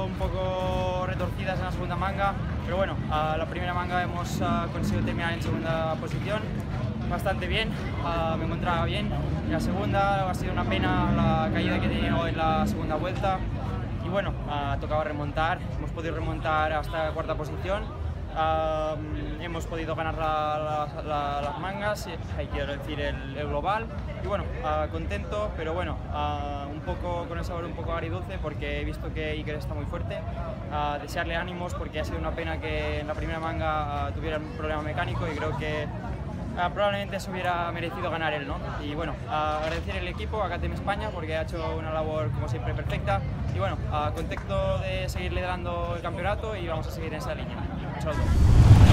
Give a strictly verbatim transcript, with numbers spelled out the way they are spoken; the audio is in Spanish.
salido un poco retorcidas en la segunda manga, pero bueno, a la primera manga hemos uh, conseguido terminar en segunda posición, bastante bien, uh, me encontraba bien. En la segunda ha sido una pena la caída que he tenido en la segunda vuelta y bueno, uh, tocaba remontar, hemos podido remontar hasta la cuarta posición. Uh, hemos podido ganar la, la, la, las mangas, hay quiero decir el, el global y bueno, uh, contento, pero bueno, uh, un poco con el sabor un poco agridulce porque he visto que Iker está muy fuerte. Uh, desearle ánimos porque ha sido una pena que en la primera manga uh, tuviera un problema mecánico y creo que uh, probablemente se hubiera merecido ganar él, ¿no? Y bueno, uh, agradecer al equipo, a K T M España, porque ha hecho una labor como siempre perfecta y bueno, uh, contento de seguirle dando el campeonato y vamos a seguir en esa línea. Un saludo.